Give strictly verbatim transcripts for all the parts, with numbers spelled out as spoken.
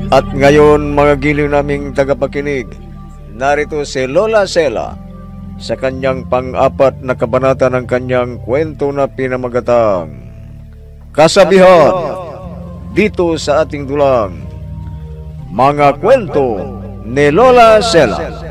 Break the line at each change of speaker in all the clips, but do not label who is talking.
At ngayon, mga giliw naming tagapakinig, narito si Lola Sela sa kanyang pang-apat na kabanata ng kanyang kwento na pinamagatang Kasabihan, dito sa ating dulang, mga kwento ni Lola Sela.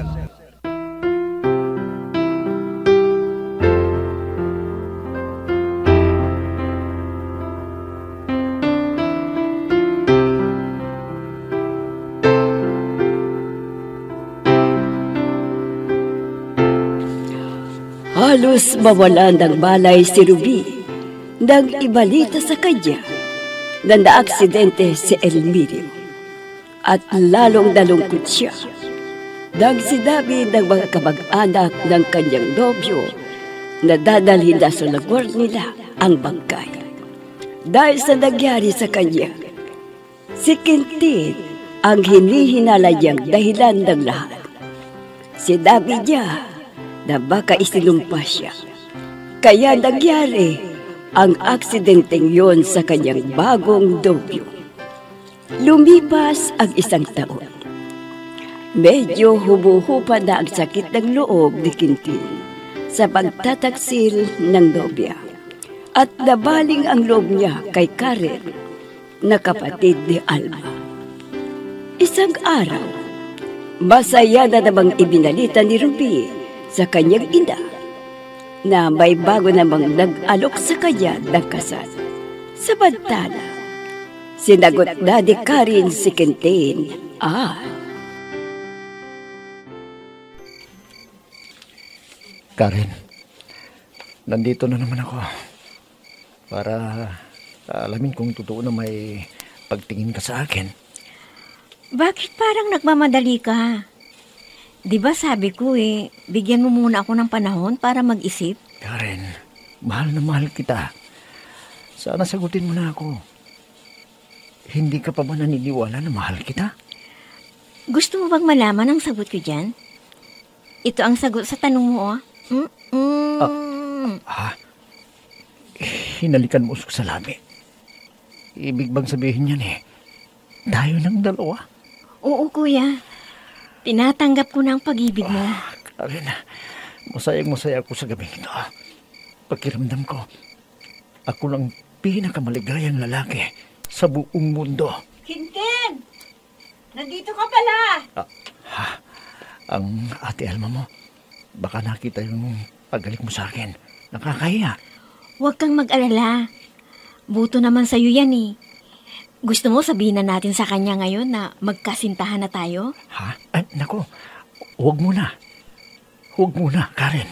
Halos mawalan ng balay si Ruby nang ibalita sa kanya na naaksidente si Elmirio at lalong nalungkot siya nang sinabi ng mga kamag-anak ng kanyang nobyo na dadalhin na sa lagwar nila ang bangkay. Dahil sa nangyari sa kanya, si Quintin ang hinihinala niyang dahilan ng lahat. Sinabi niya na baka isinumpa siya. Kaya nagyari ang aksidenteng yon sa kanyang bagong nobyo. Lumipas ang isang taon. Medyo humuhupa na ang sakit ng loob ni Quintin sa pagtataksil ng nobya. At nabaling ang loob niya kay Karen na kapatid ni Alma. Isang araw, masaya na namang ibinalita ni Ruby sa kanyang ina na may bago namang nag-alok sa kanya ng kasal. Samantala, sinagot na ni Karen si Quintin, ah,
Karen, nandito na naman ako para alamin kung totoo na may pagtingin ka sa akin.
Bakit parang nagmamadali ka? Di ba sabi ko eh, bigyan mo muna ako ng panahon para mag-isip?
Karen, mahal na mahal kita. Sana sagutin mo na ako. Hindi ka pa ba naniniwala na mahal kita?
Gusto mo bang malaman ang sagot ko dyan? Ito ang sagot sa tanong mo, oh. Mm-mm.
Ah, ah, hinalikan mo sa salami. Ibig bang sabihin yan eh, tayo ng dalawa?
Oo, kuya. Tinatanggap ko na ang pag-ibig mo.
Oh, Karen, masayang masaya ako sa gabing ito. Pakiramdam ko, ako lang pinakamaligayang lalaki sa buong mundo.
Quintin! Nandito ka pala!
Ah, ha, ang ate Alma mo, baka nakita yung paggalik mo sa akin. Nakakahiya.
Huwag kang mag-alala. Buto naman sa'yo yan eh. Gusto mo sabihin na natin sa kanya ngayon na magkasintahan na tayo?
Ha? Ay, naku, huwag muna. Huwag muna, Karen.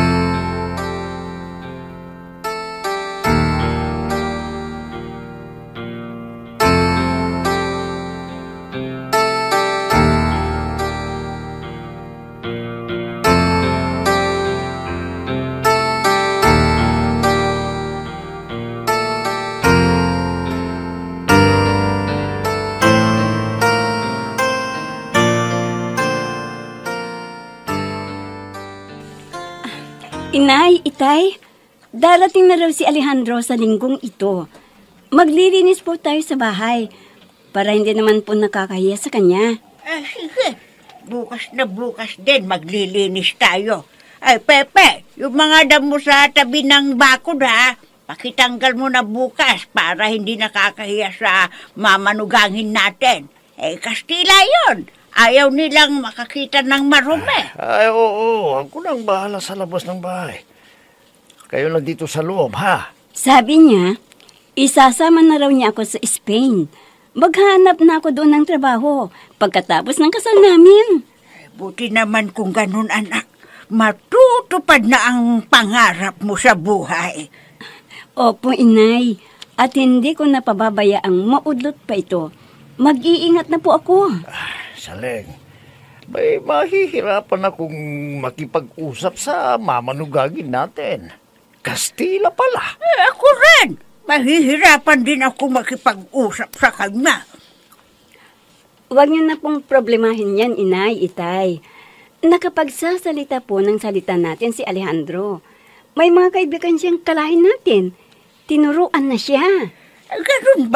Inay, Itay, darating na raw si Alejandro sa linggong ito. Maglilinis po tayo sa bahay para hindi naman po nakakahiya sa kanya.
Ah, sige. Bukas na bukas din maglilinis tayo. Ay, Pepe, yung mga damo sa tabi ng bakod ha, pakitanggal mo na bukas para hindi nakakahiya sa mamanugangin natin. Eh, Kastila yon. Ayaw nilang makakita ng marumi.
Ay, oo, ako nang bahala sa labas ng bahay. Kayo lang dito sa loob, ha?
Sabi niya, isasama na raw niya ako sa Spain. Maghanap na ako doon ng trabaho pagkatapos ng kasal namin.
Buti naman kung ganun, anak. Matutupad na ang pangarap mo sa buhay.
Opo, Inay. At hindi ko napababayaang maudlot pa ito. Mag-iingat na po ako.
Saleng, may mahihirapan akong makipag-usap sa mamanugagin natin. Kastila pala.
Eh, ako rin. Mahihirapan din ako makipag-usap sa kanya.
Huwag niyo na pong problemahin yan, Inay, Itay. Nakapagsasalita po ng salita natin si Alejandro. May mga kaibigan siyang kalahin natin. Tinuruan na siya.
Ganun ba?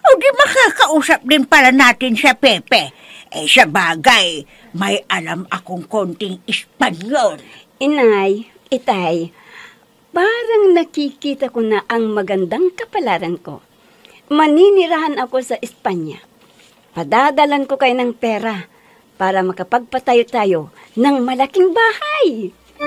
O di makakausap din pala natin siya, Pepe. Eh, sa bagay, may alam akong konting Espanyol.
Inay, itay, parang nakikita ko na ang magandang kapalaran ko. Maninirahan ako sa Espanya. Padadalan ko kayo ng pera para makapagpatayo tayo ng malaking bahay.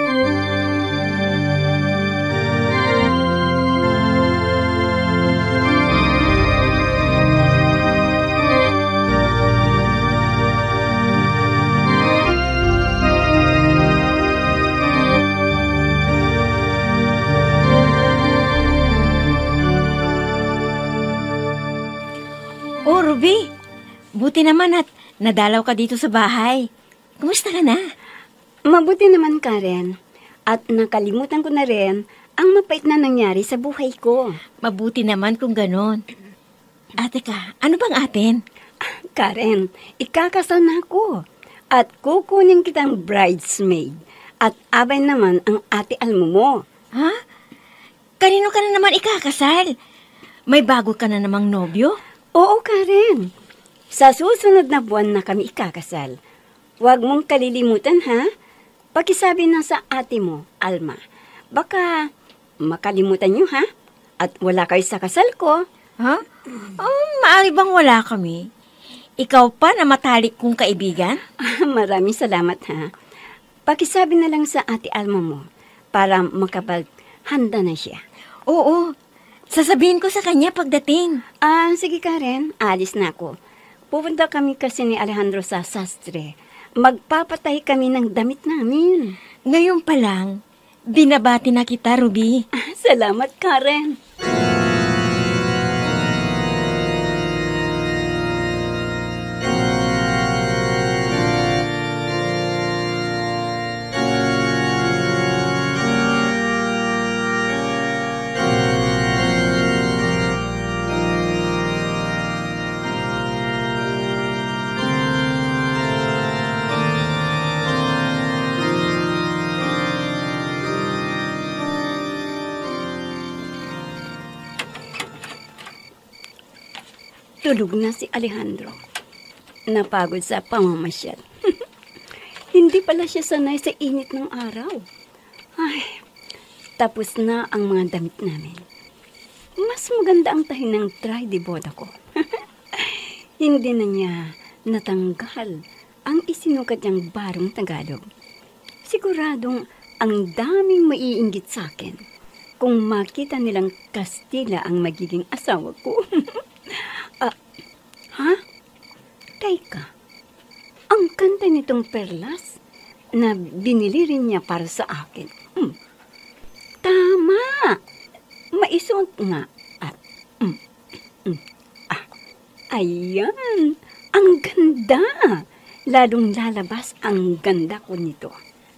Oh, Ruby, buti naman at nadalaw ka dito sa bahay. Kumusta ka na?
Mabuti naman, Karen. At nakalimutan ko na rin ang mapait na nangyari sa buhay ko.
Mabuti naman kung ganon. Ate ka, ano bang atin?
Karen, ikakasal na ako. At kukunin kitang bridesmaid. At abay naman ang ate Almo mo.
Ha? Kanino ka na naman ikakasal? May bago ka na namang nobyo?
Oo, Karen. Sa susunod na buwan na kami ikakasal. Huwag mong kalilimutan, ha? Pakisabi na sa ate mo, Alma. Baka makalimutan niyo, ha? At wala kayo sa kasal ko.
Ha? Oh, maari bang wala kami? Ikaw pa na matalik kong kaibigan?
Maraming salamat, ha? Pakisabi na lang sa ate Alma mo para makapaghanda na siya.
Oo, sasabihin ko sa kanya pagdating.
Ah, sige Karen, alis na ako. Pupunta kami kasi ni Alejandro sa sastre. Magpapatay kami ng damit namin.
Ngayon pa lang, binabati na kita, Ruby.
Ah, salamat, Karen. Tulog na si Alejandro. Napagod sa pamamasyal. Hindi pala siya sanay sa init ng araw. Ay, tapos na ang mga damit namin. Mas maganda ang tahi ng try de boda ko. Hindi na niya natanggal ang isinukat niyang barong Tagalog. Siguradong ang daming maiinggit sa akin kung makita nilang Kastila ang magiging asawa ko. Ah, ha? Teka, ang kanta nitong perlas na binili rin niya para sa akin. Hmm. Tama! Maisuot nga. Ah, mm, mm, ah, ayan! Ang ganda! Lalong lalabas ang ganda ko nito.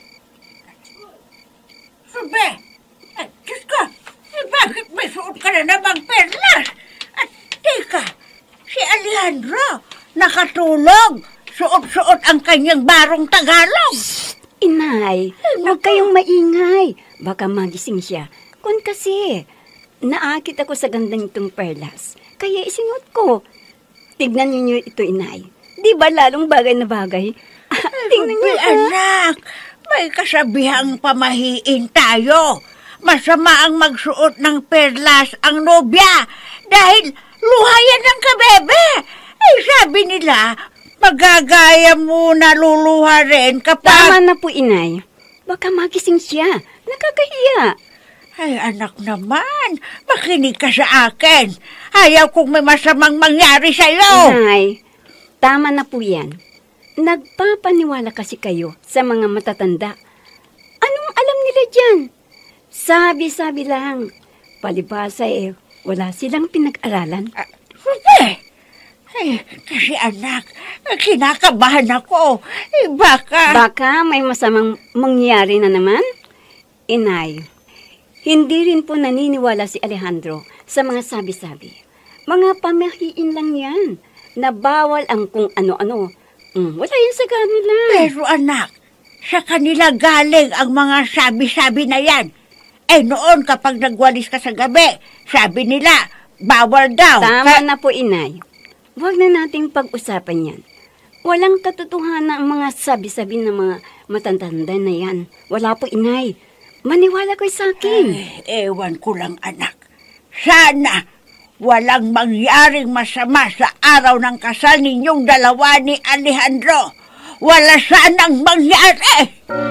Sube! At Diyos ko! Eh, bakit may suot ka na namang perlas? At teka, si Alejandro, nakatulog. Suot-suot ang kanyang barong Tagalog.
Inay, huwag kayong maingay. Baka magising siya. Kun kasi, naakit ako sa gandang itong perlas. Kaya isinuot ko. Tignan niyo ito, Inay. Di ba lalong bagay na bagay? Ah, tingnan niyo,
Ay, anak, may kasabihang pamahiin tayo. Masama ang magsuot ng perlas ang nobya dahil luha yan ng kabebe. Ay, sabi nila, magagaya muna luluha rin kapag...
Tama na po, Inay. Baka magising siya. Nakakahiya.
Ay, anak naman, makinig ka sa akin. Ayaw kong may masamang mangyari sa'yo.
Inay, tama na po yan. Nagpapaniwala kasi kayo sa mga matatanda. Anong alam nila dyan? Sabi-sabi lang. Palibasa eh, wala silang pinag-aralan.
Ah, Ruby! Ay, kasi anak, kinakabahan ako. Eh, baka...
Baka may masamang mangyari na naman? Inay, hindi rin po naniniwala si Alejandro sa mga sabi-sabi. Mga pamahiin lang yan, na bawal ang kung ano-ano. Mm, wala yan sa kanila.
Pero anak, sa kanila galing ang mga sabi-sabi na yan. Eh noon kapag nagwalis ka sa gabi, sabi nila, bawal daw.
Tama na po, inay. Huwag na nating pag-usapan yan. Walang katotohanan ang mga sabi-sabi ng mga matatanda na yan. Wala po, inay. Maniwala kayo sa akin.
Ay, ewan ko lang, anak. Sana walang mangyaring masama sa araw ng kasal ninyong dalawa ni Alejandro. Wala sanang mangyari.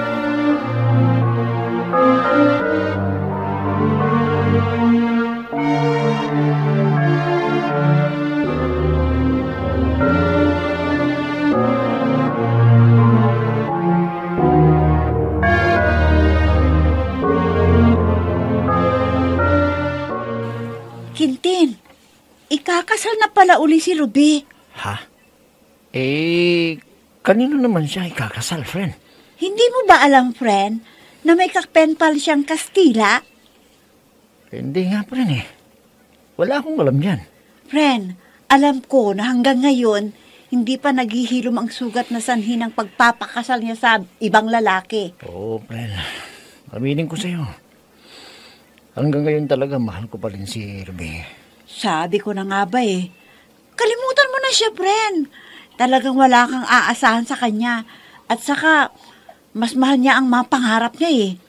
Quintin, ikakasal na pala uli si Ruby.
Ha? Eh, kanino naman siya ikakasal, friend?
Hindi mo ba alam, friend, na may kakpenpal siyang Kastila?
Hindi nga, friend eh. Wala akong alam yan.
Friend, alam ko na hanggang ngayon, hindi pa naghihilom ang sugat na sanhi ng pagpapakasal niya sa ibang lalaki.
Oo, friend. Aminin ko sa'yo. Hanggang ngayon talaga mahal ko pa rin si Ruby.
Sabi ko na nga ba eh. Kalimutan mo na siya, friend. Talagang wala kang aasahan sa kanya. At saka, mas mahal niya ang mga pangarap niya eh.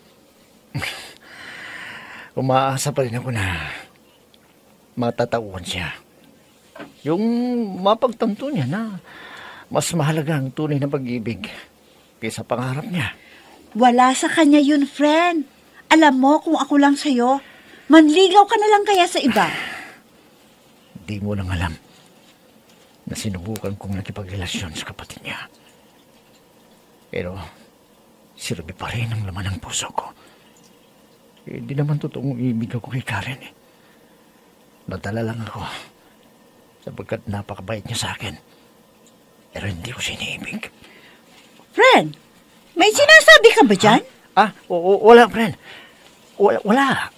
Umaasa pa rin ako na matatauhan siya. Yung mapagtanto niya na mas mahalaga ang tunay na pag-ibig kaysa pangarap niya.
Wala sa kanya yun, friend. Alam mo, kung ako lang sa'yo, manligaw ka na lang kaya sa iba.
Di mo lang alam na sinubukan kong nakipagrelasyon sa kapatid niya. Pero si Ruby pa rin ang laman ng puso ko. Eh, di naman totoong ibig ako kay Karen eh. Nadala lang ako sapagkat napakabait niya sa akin. Pero hindi ko siya iniibig.
Friend, may sinasabi ka ba dyan?
Ah, o, o, wala, friend. Wala, wala.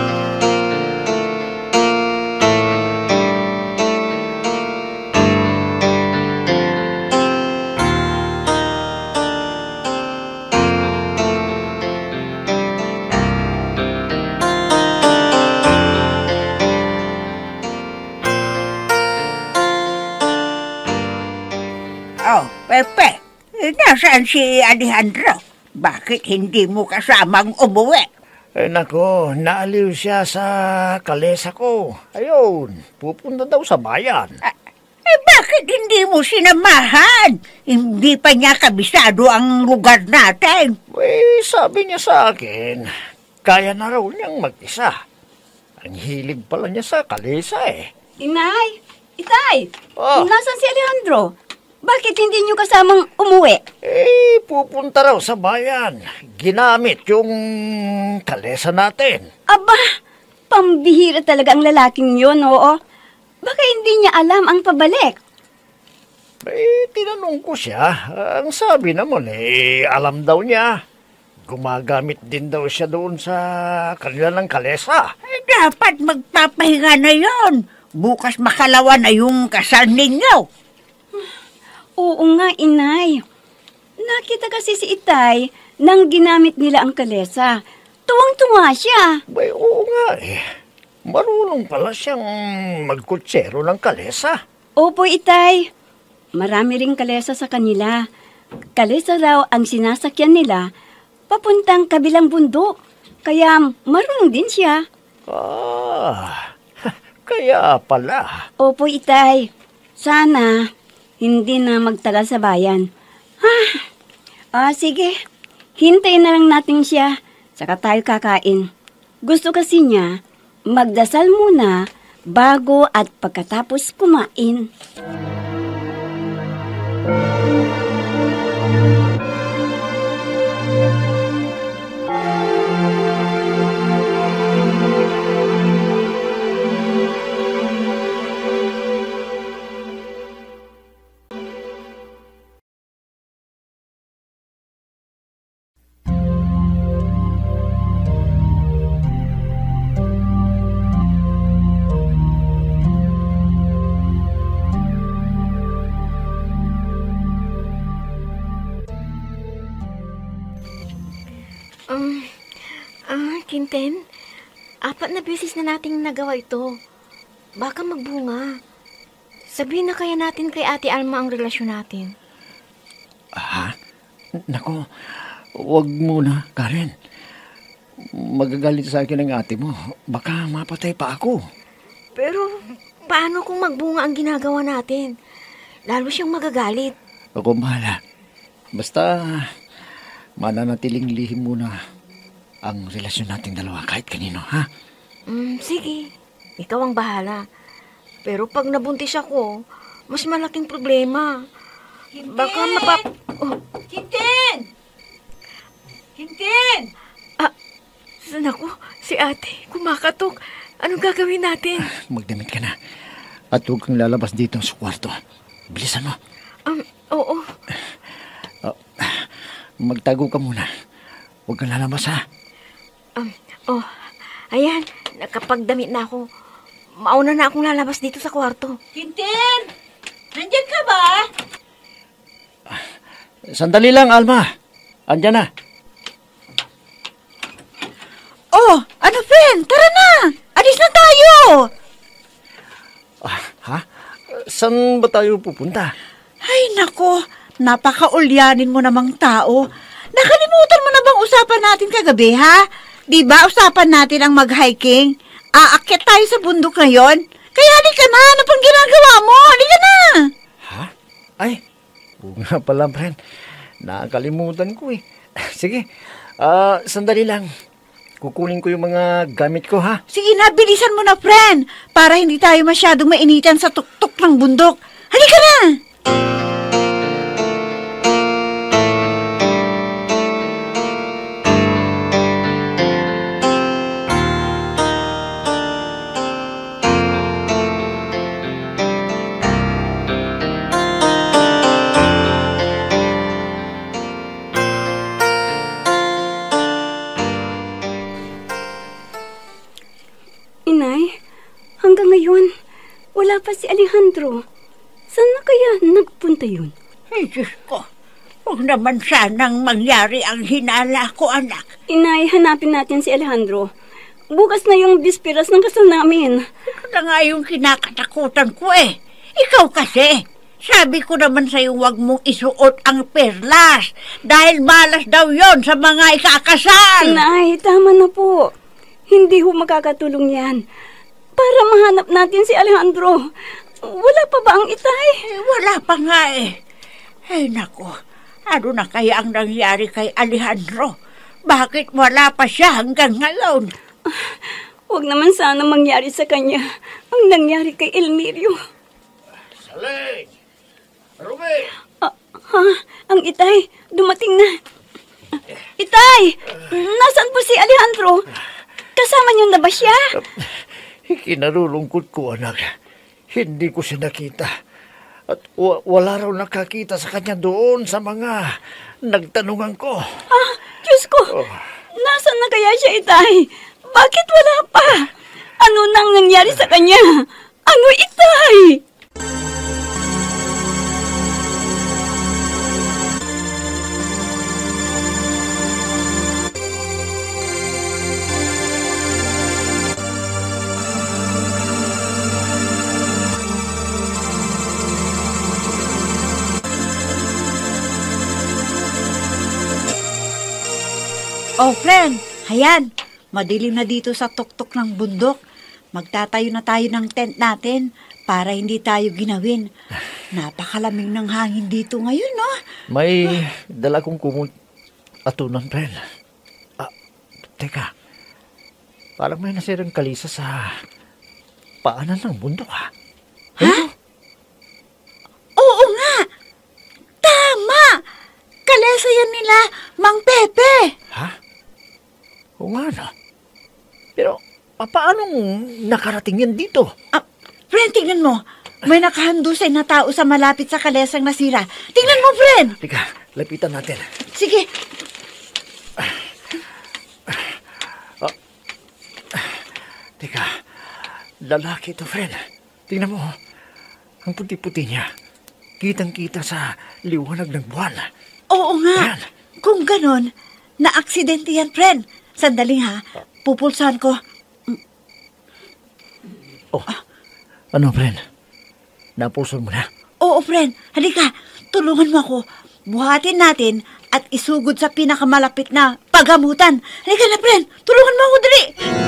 Oh, Pepe, nasaan si Alejandro? Bakit hindi mo kasamang umuwi?
Eh, nako, naaliw siya sa kalesa ko. Ayun, pupunta daw sa bayan.
Ah, eh, bakit hindi mo sinamahan? Hindi pa niya kabisado ang lugar natin.
Eh, sabi niya sa akin, kaya na raw niyang mag-isa. Ang hilig pala niya sa kalesa eh.
Inay! Itay!
Oh.
Nasaan si Alejandro? Bakit hindi niyo kasamang umuwi?
Eh, pupunta raw sa bayan. Ginamit yung kalesa natin.
Aba, pambihira talaga ang lalaking yun, oo. Baka hindi niya alam ang pabalik.
Eh, tinanong ko siya. Ang sabi naman eh, alam daw niya. Gumagamit din daw siya doon sa kanila ng kalesa.
Eh, dapat magpapahinga na yon. Bukas makalawa na yung kasal ninyo.
Oo nga, inay. Nakita kasi si Itay nang ginamit nila ang kalesa. Tuwang-tuwa siya.
Bay, oo nga eh. Marunong pala siyang magkutsero ng kalesa.
Opo, Itay. Marami ring kalesa sa kanila. Kalesa raw ang sinasakyan nila papuntang kabilang bundok. Kaya marunong din siya.
Ah, kaya pala.
Opo, Itay. Sana hindi na magtagal sa bayan. Ha? Ah, sige. Hintayin na lang natin siya. Saka tayo kakain. Gusto kasi niya magdasal muna bago at pagkatapos kumain.
Um, ah, Quinten, apat na beses na nating nagawa ito. Baka magbunga. Sabihin na kaya natin kay Ate Alma ang relasyon natin.
Ha? Nako, wag muna, Karen. Magagalit sa akin ang ate mo. Baka mapatay pa ako.
Pero paano kung magbunga ang ginagawa natin? Lalo siyang magagalit.
Ako bahala. Basta mananatiling lihim muna ang relasyon nating dalawa kahit kanino, ha?
Mm, sige, ikaw ang bahala. Pero pag nabuntis ako, mas malaking problema.
Hintin!
Baka mapap... Oh,
Hintin! Hintin!
naku, si ate, kumakatok. Anong gagawin natin?
Magdamit ka na. At huwag kang lalabas dito sa kwarto. Bilisan mo.
Um, oo.
Oh, magtago ka muna. Huwag kang lalabas, ha?
Um, oh, ayan, nakapagdamit na ako. Mauna na akong lalabas dito sa kwarto.
Hintin! Nandiyan ka ba?
Sandali lang, Alma. Andyan na.
Oh, ano friend? Tara na! Alis na tayo!
Ah, ha? Saan ba tayo pupunta?
Ay nako, napakaulyanin mo namang tao. Nakalimutan mo na bang usapan natin kagabi, ha? Di ba usapan natin ang mag-hiking? Aakyat tayo sa bundok ngayon? Kaya halika na, ano pang ginagawa mo? Halika na!
Ha? Ay, oo nga pala, friend. Nakakalimutan ko eh. Sige, ah, sandali lang. Kukunin ko yung mga gamit ko, ha?
Sige na, bilisan mo na, friend. Para hindi tayo masyadong mainitan sa tuktok ng bundok. Halika na!
Inay, hanggang ngayon, wala pa si Alejandro. Saan na kaya nagpunta yun?
Ay, Diyos ko. Huwag naman sanang mangyari ang hinala ko, anak.
Inay, hanapin natin si Alejandro. Bukas na yung bispiras ng kasal namin.
Ito na nga yung kinakatakutan ko eh. Ikaw kasi. Sabi ko naman sa'yo huwag mong isuot ang perlas. Dahil malas daw yon sa mga ikakasal.
Inay, tama na po. Hindi ho makakatulong yan. Para mahanap natin si Alejandro. Wala pa ba ang itay?
Eh, wala pa nga eh. Ay nako, ano na kaya ang nangyari kay Alejandro? Bakit wala pa siya hanggang ngayon?
Huwag naman sana mangyari sa kanya ang nangyari kay Elmirio.
Saling! Ruben!
Ah, ha? Ang itay, dumating na. Itay! Nasaan po si Alejandro? Kasama niyo na ba siya?
Kinarulungkot ko, anak. Hindi ko siya nakita. At wa- wala raw nakakita sa kanya doon sa mga nagtanungan ko.
Ah, Diyos ko!
Oh.
Nasaan na kaya siya, itay? Bakit wala pa? Ano nang nangyari sa kanya? Ano, itay?
Oh, friend, hayan. Madilim na dito sa tuktok ng bundok. Magtatayo na tayo ng tent natin para hindi tayo ginawin. Napakalamig ng hangin dito ngayon, no?
May dala kong kumot atunan, friend. Ah, teka. Parang may nasirang kalisa sa paanan ng bundok, ha?
Ha? Oo nga! Tama! Kalesa yan nila, Mang Pepe!
Ha? O nga na. Pero, pa- paanong nakarating yan dito?
Ah, friend, tingnan mo. May nakahandusay na tao sa malapit sa kalesang nasira. Tingnan mo, friend!
Teka, lapitan natin.
Sige.
Teka, lalaki to, friend. Tingnan mo, ang puti-puti niya. Kitang-kita sa liwanag ng buwan.
Oo nga.
Ayan.
Kung ganon, na-aksidente yan, friend. Sandali ha, pupulsahan ko.
Oh, Ano, friend? Napusol mo na?
Oo, friend. Halika, tulungan mo ako. Buhatin natin at isugod sa pinakamalapit na paggamutan. Halika na, friend. Tulungan mo ako, dali.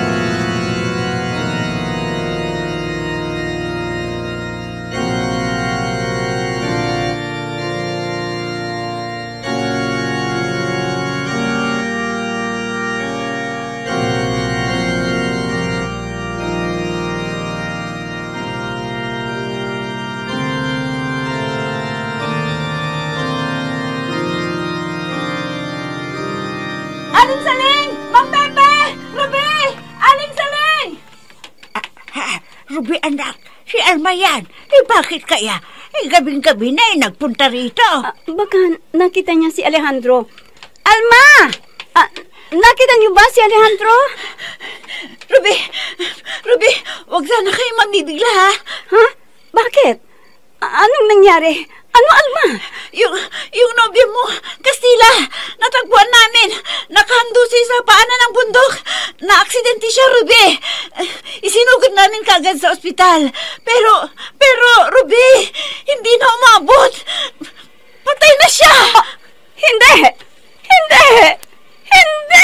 Aling Saling! Mang Pepe! Ruby! Aling Saling! Ah, ha, Ruby anak, si Alma yan. Eh bakit kaya? Eh gabing-gabi na eh nagpunta rito.
Ah, baka nakita niya si Alejandro. Alma! Ah, nakita niyo ba si Alejandro?
Ruby! Ruby! Huwag sana kayo mamibigla ha?
Ha? Bakit? Ah, anong nangyari? Ano, Alma?
Yung, yung nobyo mo, Kastila, natagpuan namin. Nakahandusi sa paanan ng bundok. Na-aksidente siya, Ruby. Isinugod namin kagad sa ospital. Pero, pero, Ruby, hindi na umabot. Patay na siya.
Ah, hindi! Hindi! Hindi!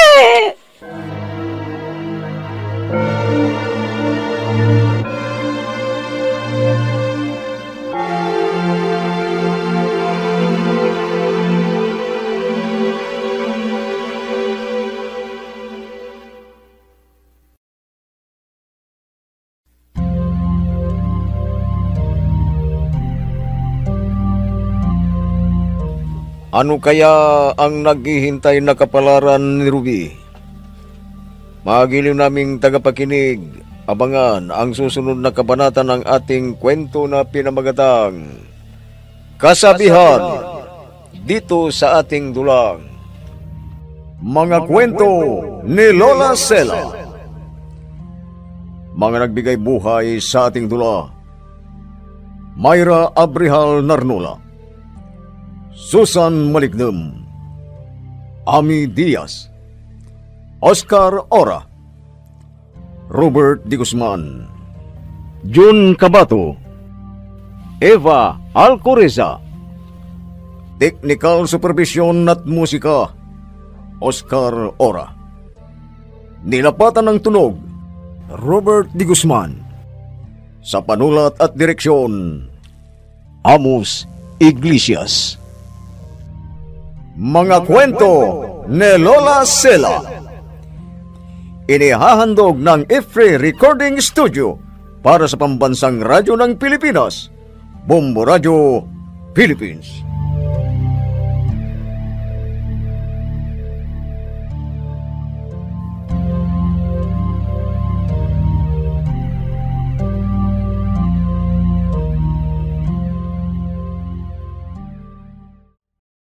Ano kaya ang naghihintay na kapalaran ni Ruby? Magiliw naming tagapakinig, abangan ang susunod na kabanata ng ating kwento na pinamagatang Kasabihan dito sa ating dulang. Mga kwento ni Lola Sela. Mga nagbigay buhay sa ating dula: Myra Abrihal Narnola, Susan Malignem, Ami Diaz, Oscar Ora, Robert Di Guzman, Jun Cabato, Eva Alcoreza. Technical Supervision at Musika, Oscar Ora. Nilapatan ng tunog, Robert Di Guzman. Sa panulat at direksyon, Amos Iglesias. Mga kwento ni Lola Sela. Inihahandog ng Ifree Recording Studio para sa pambansang radyo ng Pilipinas, Bombo Radio, Philippines.